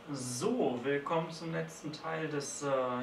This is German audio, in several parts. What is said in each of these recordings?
So, willkommen zum letzten Teil des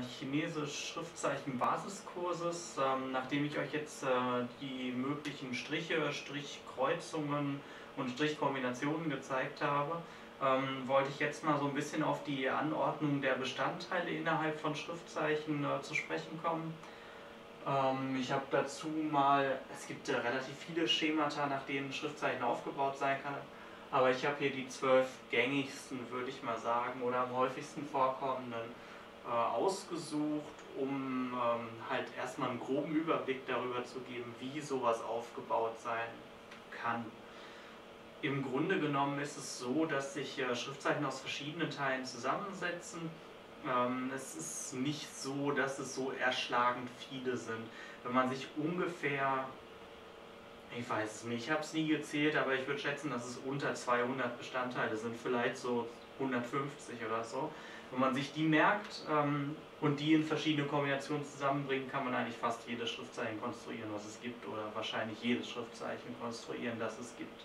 Chinesisch-Schriftzeichen-Basiskurses. Nachdem ich euch jetzt die möglichen Striche, Strichkreuzungen und Strichkombinationen gezeigt habe, wollte ich jetzt mal so ein bisschen auf die Anordnung der Bestandteile innerhalb von Schriftzeichen zu sprechen kommen. Ich habe dazu mal, es gibt relativ viele Schemata, nach denen ein Schriftzeichen aufgebaut sein kann. Aber ich habe hier die 12 gängigsten, würde ich mal sagen, oder am häufigsten vorkommenden ausgesucht, um halt erstmal einen groben Überblick darüber zu geben, wie sowas aufgebaut sein kann. Im Grunde genommen ist es so, dass sich Schriftzeichen aus verschiedenen Teilen zusammensetzen. Es ist nicht so, dass es so erschlagend viele sind. Wenn man sich ungefähr, ich weiß es nicht, ich habe es nie gezählt, aber ich würde schätzen, dass es unter 200 Bestandteile sind, vielleicht so 150 oder so. Wenn man sich die merkt und die in verschiedene Kombinationen zusammenbringt, kann man eigentlich fast jedes Schriftzeichen konstruieren, was es gibt, oder wahrscheinlich jedes Schriftzeichen konstruieren, das es gibt.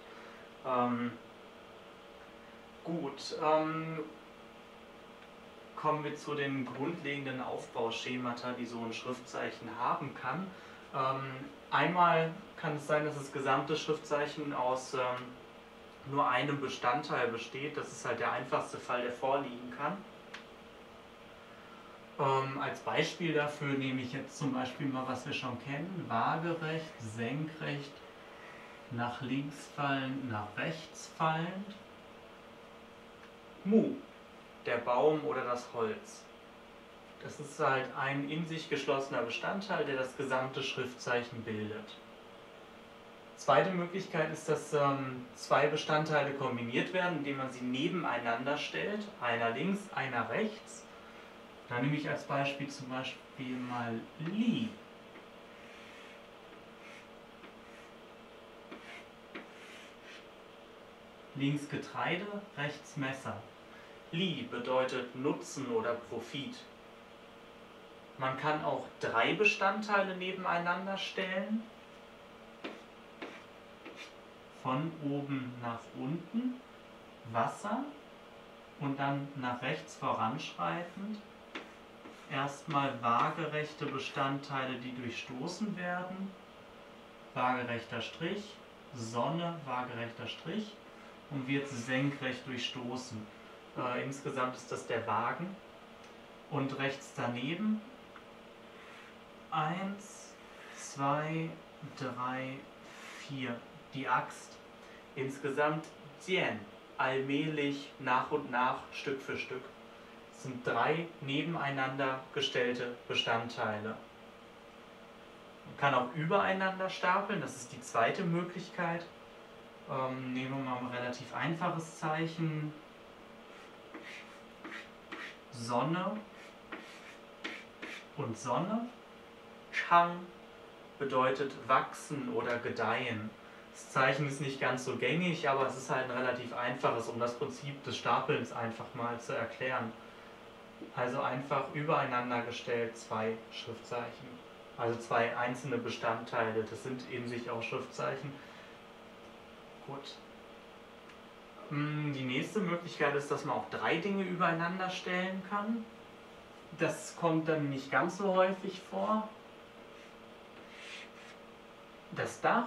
Gut, kommen wir zu den grundlegenden Aufbauschemata, die so ein Schriftzeichen haben kann. Einmal kann es sein, dass das gesamte Schriftzeichen aus nur einem Bestandteil besteht. Das ist halt der einfachste Fall, der vorliegen kann. Als Beispiel dafür nehme ich jetzt zum Beispiel mal, was wir schon kennen: waagerecht, senkrecht, nach links fallend, nach rechts fallend. Mu, der Baum oder das Holz. Das ist halt ein in sich geschlossener Bestandteil, der das gesamte Schriftzeichen bildet. Zweite Möglichkeit ist, dass zwei Bestandteile kombiniert werden, indem man sie nebeneinander stellt, einer links, einer rechts. Da nehme ich als Beispiel zum Beispiel mal Li. Links Getreide, rechts Messer. Li bedeutet Nutzen oder Profit. Man kann auch drei Bestandteile nebeneinander stellen, von oben nach unten, Wasser, und dann nach rechts voranschreitend erstmal waagerechte Bestandteile, die durchstoßen werden, waagerechter Strich, Sonne, waagerechter Strich, und wird senkrecht durchstoßen. Insgesamt ist das der Wagen. Und rechts daneben 1, 2, 3, 4, die Axt. Insgesamt Jian, allmählich, nach und nach, Stück für Stück. Es sind drei nebeneinander gestellte Bestandteile. Man kann auch übereinander stapeln, das ist die zweite Möglichkeit. Nehmen wir mal ein relativ einfaches Zeichen. Sonne und Sonne. Chang bedeutet wachsen oder gedeihen. Das Zeichen ist nicht ganz so gängig, aber es ist halt ein relativ einfaches, um das Prinzip des Stapelns einfach mal zu erklären. Also einfach übereinander gestellt zwei Schriftzeichen, also zwei einzelne Bestandteile, das sind in sich auch Schriftzeichen. Gut. Die nächste Möglichkeit ist, dass man auch drei Dinge übereinander stellen kann. Das kommt dann nicht ganz so häufig vor. Das Dach,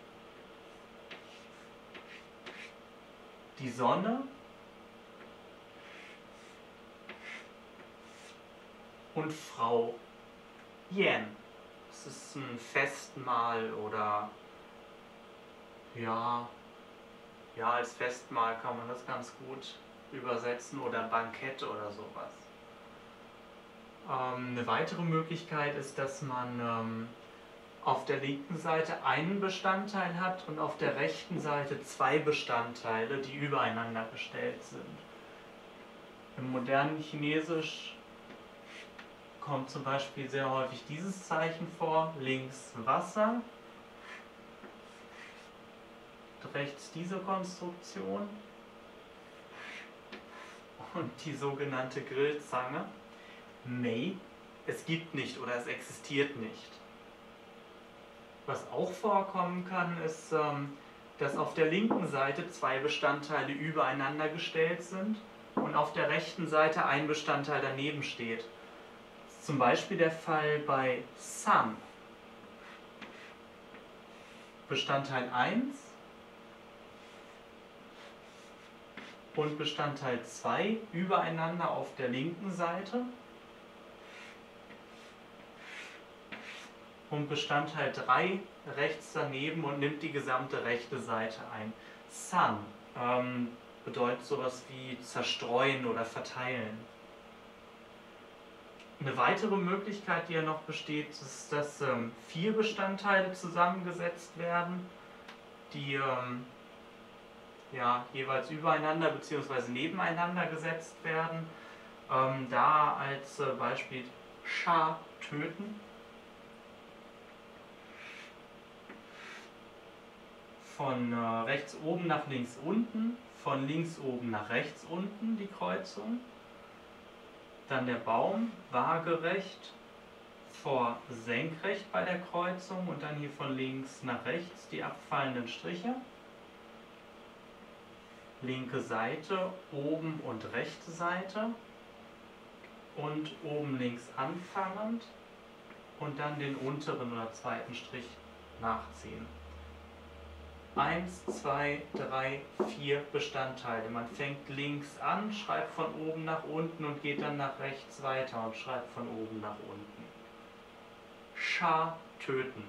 die Sonne und Frau Yan. Das ist ein Festmahl oder ja, als Festmahl kann man das ganz gut übersetzen, oder Bankett oder sowas. Eine weitere Möglichkeit ist, dass man auf der linken Seite einen Bestandteil hat und auf der rechten Seite zwei Bestandteile, die übereinander gestellt sind. Im modernen Chinesisch kommt zum Beispiel sehr häufig dieses Zeichen vor: links Wasser, rechts diese Konstruktion und die sogenannte Grillzange. Mei, es gibt nicht oder es existiert nicht. Was auch vorkommen kann, ist, dass auf der linken Seite zwei Bestandteile übereinander gestellt sind und auf der rechten Seite ein Bestandteil daneben steht. Das ist zum Beispiel der Fall bei Sun. Bestandteil 1 und Bestandteil 2 übereinander auf der linken Seite und Bestandteil 3 rechts daneben und nimmt die gesamte rechte Seite ein. Sun bedeutet sowas wie zerstreuen oder verteilen. Eine weitere Möglichkeit, die ja noch besteht, ist, dass 4 Bestandteile zusammengesetzt werden, die ja, jeweils übereinander bzw. nebeneinander gesetzt werden. Da als Beispiel Sha, töten. Von rechts oben nach links unten, von links oben nach rechts unten die Kreuzung. Dann der Baum waagerecht vor senkrecht bei der Kreuzung und dann hier von links nach rechts die abfallenden Striche. Linke Seite, oben und rechte Seite und oben links anfangend und dann den unteren oder zweiten Strich nachziehen. 1, 2, 3, 4 Bestandteile. Man fängt links an, schreibt von oben nach unten und geht dann nach rechts weiter und schreibt von oben nach unten. Sha, töten.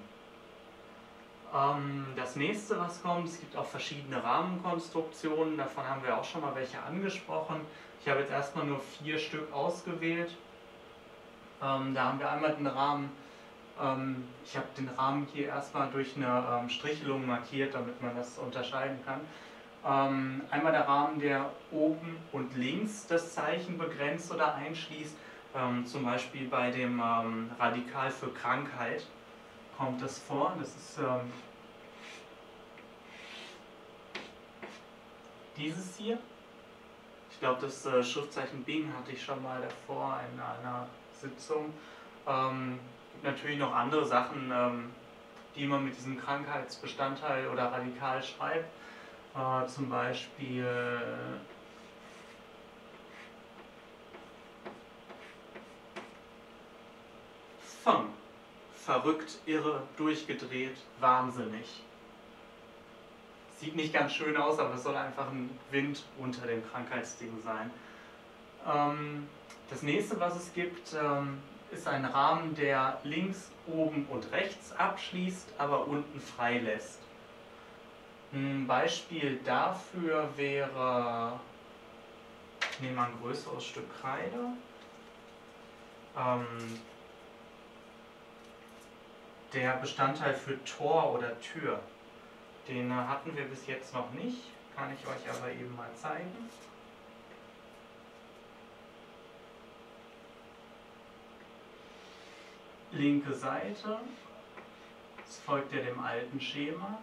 Das nächste, was kommt, es gibt auch verschiedene Rahmenkonstruktionen, davon haben wir auch schon mal welche angesprochen. Ich habe jetzt erstmal nur 4 Stück ausgewählt. Da haben wir einmal den Rahmen. Ich habe den Rahmen hier erstmal durch eine Strichelung markiert, damit man das unterscheiden kann. Einmal der Rahmen, der oben und links das Zeichen begrenzt oder einschließt. Zum Beispiel bei dem Radikal für Krankheit kommt das vor. Das ist dieses hier. Ich glaube, das Schriftzeichen Bing hatte ich schon mal davor in einer Sitzung. Natürlich noch andere Sachen, die man mit diesem Krankheitsbestandteil oder Radikal schreibt. Zum Beispiel Feng. Verrückt, irre, durchgedreht, wahnsinnig. Sieht nicht ganz schön aus, aber es soll einfach ein Wind unter dem Krankheitsding sein. Das nächste, was es gibt, ist ein Rahmen, der links, oben und rechts abschließt, aber unten frei lässt. Ein Beispiel dafür wäre, ich nehme mal ein größeres Stück Kreide. Der Bestandteil für Tor oder Tür, den hatten wir bis jetzt noch nicht, kann ich euch aber eben mal zeigen. Linke Seite, es folgt ja dem alten Schema.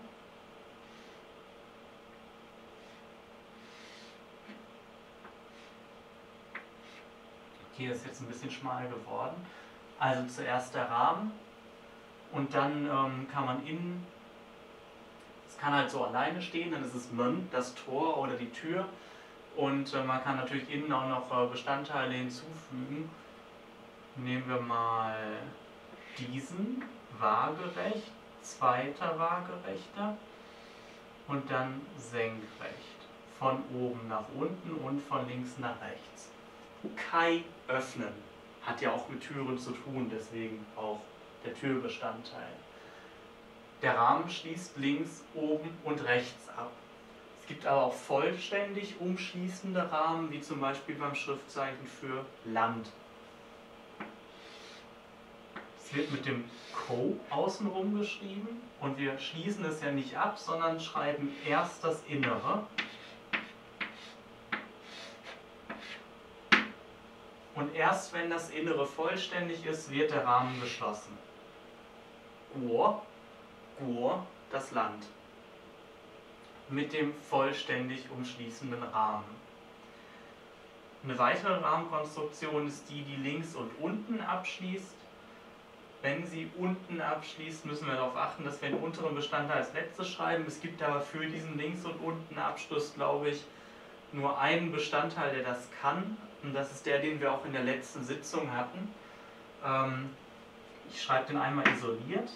Hier ist jetzt ein bisschen schmal geworden. Also zuerst der Rahmen und dann kann man innen, es kann halt so alleine stehen, dann ist es Mön, das Tor oder die Tür und man kann natürlich innen auch noch Bestandteile hinzufügen. Nehmen wir mal diesen, waagerecht, zweiter waagerechter und dann senkrecht. Von oben nach unten und von links nach rechts. Kai öffnen. Hat ja auch mit Türen zu tun, deswegen auch der Türbestandteil. Der Rahmen schließt links, oben und rechts ab. Es gibt aber auch vollständig umschließende Rahmen, wie zum Beispiel beim Schriftzeichen für Land. Es wird mit dem Ko außenrum geschrieben und wir schließen es ja nicht ab, sondern schreiben erst das Innere. Und erst wenn das Innere vollständig ist, wird der Rahmen geschlossen. Guor, Guor, das Land. Mit dem vollständig umschließenden Rahmen. Eine weitere Rahmenkonstruktion ist die, die links und unten abschließt. Wenn sie unten abschließt, müssen wir darauf achten, dass wir den unteren Bestandteil als letztes schreiben. Es gibt aber für diesen links und unten Abschluss, glaube ich, nur einen Bestandteil, der das kann, und das ist der, den wir auch in der letzten Sitzung hatten. Ich schreibe den einmal isoliert.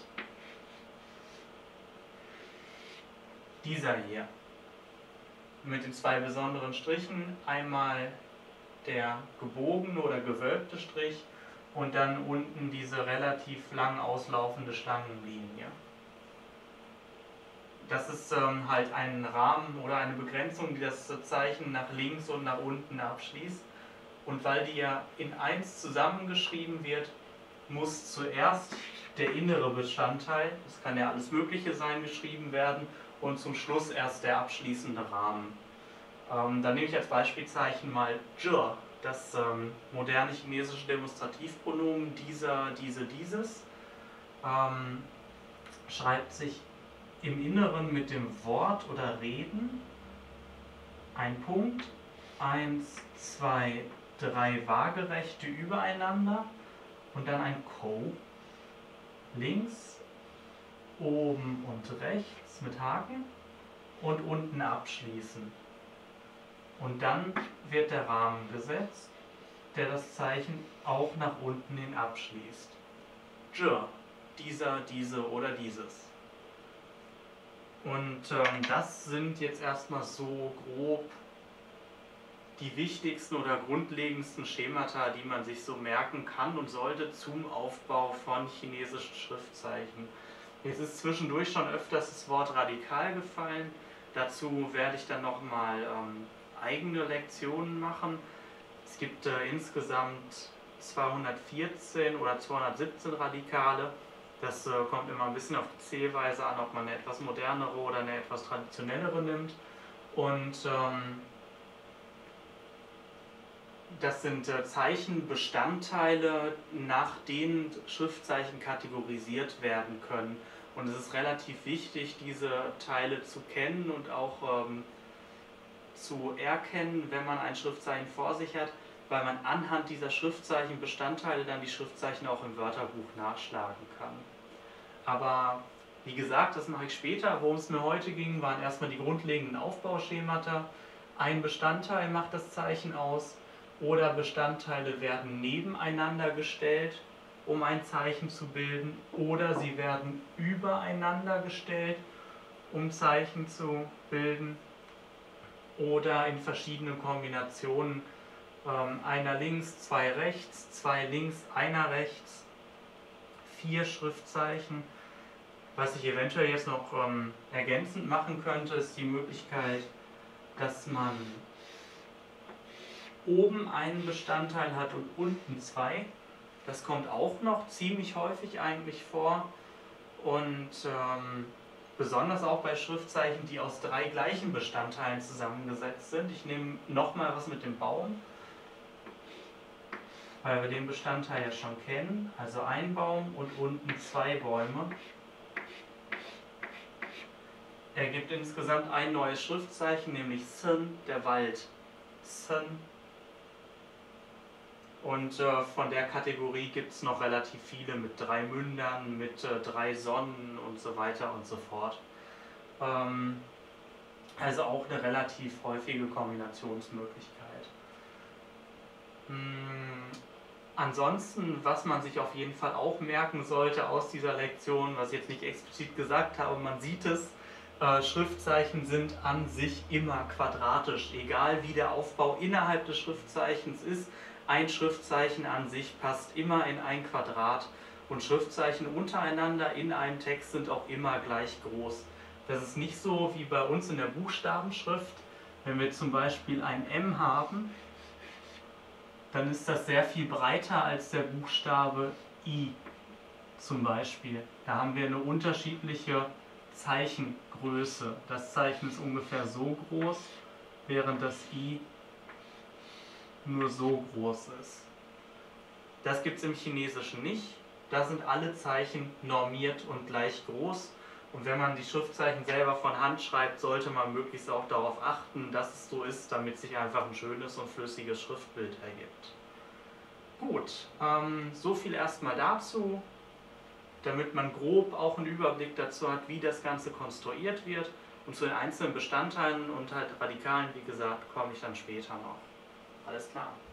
Dieser hier. Mit den zwei besonderen Strichen. Einmal der gebogene oder gewölbte Strich und dann unten diese relativ lang auslaufende Schlangenlinie. Das ist halt ein Rahmen oder eine Begrenzung, die das Zeichen nach links und nach unten abschließt. Und weil die ja in 1 zusammengeschrieben wird, muss zuerst der innere Bestandteil, das kann ja alles Mögliche sein, geschrieben werden und zum Schluss erst der abschließende Rahmen. Dann nehme ich als Beispielzeichen mal Zhe, das moderne chinesische Demonstrativpronomen dieser, diese, dieses. Schreibt sich im Inneren mit dem Wort oder Reden ein Punkt, 1, 2, 3 waagerechte übereinander und dann ein Kou, links, oben und rechts mit Haken und unten abschließen. Und dann wird der Rahmen gesetzt, der das Zeichen auch nach unten hin abschließt. Zhe, dieser, diese oder dieses. Und das sind jetzt erstmal so grob die wichtigsten oder grundlegendsten Schemata, die man sich so merken kann und sollte zum Aufbau von chinesischen Schriftzeichen. Jetzt ist zwischendurch schon öfters das Wort radikal gefallen. Dazu werde ich dann nochmal eigene Lektionen machen. Es gibt insgesamt 214 oder 217 Radikale. Das kommt immer ein bisschen auf die Zählweise an, ob man eine etwas modernere oder eine etwas traditionellere nimmt. Und das sind Zeichenbestandteile, nach denen Schriftzeichen kategorisiert werden können. Und es ist relativ wichtig, diese Teile zu kennen und auch zu erkennen, wenn man ein Schriftzeichen vor sich hat, weil man anhand dieser Schriftzeichenbestandteile dann die Schriftzeichen auch im Wörterbuch nachschlagen kann. Aber wie gesagt, das mache ich später. Worum es mir heute ging, waren erstmal die grundlegenden Aufbauschemata. Ein Bestandteil macht das Zeichen aus oder Bestandteile werden nebeneinander gestellt, um ein Zeichen zu bilden, oder sie werden übereinander gestellt, um Zeichen zu bilden, oder in verschiedenen Kombinationen, einer links, 2 rechts, 2 links, einer rechts, 4 Schriftzeichen. Was ich eventuell jetzt noch ergänzend machen könnte, ist die Möglichkeit, dass man oben einen Bestandteil hat und unten 2. Das kommt auch noch ziemlich häufig eigentlich vor und besonders auch bei Schriftzeichen, die aus 3 gleichen Bestandteilen zusammengesetzt sind. Ich nehme nochmal was mit dem Baum, weil wir den Bestandteil ja schon kennen. Also ein Baum und unten 2 Bäume. Ergibt insgesamt ein neues Schriftzeichen, nämlich Sen, der Wald. Sen. Und von der Kategorie gibt es noch relativ viele mit 3 Mündern, mit 3 Sonnen und so weiter und so fort. Also auch eine relativ häufige Kombinationsmöglichkeit. Ansonsten, was man sich auf jeden Fall auch merken sollte aus dieser Lektion, was ich jetzt nicht explizit gesagt habe, man sieht es, Schriftzeichen sind an sich immer quadratisch, egal wie der Aufbau innerhalb des Schriftzeichens ist. Ein Schriftzeichen an sich passt immer in ein Quadrat und Schriftzeichen untereinander in einem Text sind auch immer gleich groß. Das ist nicht so wie bei uns in der Buchstabenschrift. Wenn wir zum Beispiel ein M haben, dann ist das sehr viel breiter als der Buchstabe I zum Beispiel. Da haben wir eine unterschiedliche Zeichengröße. Das Zeichen ist ungefähr so groß, während das I nur so groß ist. Das gibt es im Chinesischen nicht. Da sind alle Zeichen normiert und gleich groß. Und wenn man die Schriftzeichen selber von Hand schreibt, sollte man möglichst auch darauf achten, dass es so ist, damit sich einfach ein schönes und flüssiges Schriftbild ergibt. Gut, so viel erstmal dazu, damit man grob auch einen Überblick dazu hat, wie das Ganze konstruiert wird. Und zu den einzelnen Bestandteilen und halt Radikalen, wie gesagt, komme ich dann später noch. Alles klar.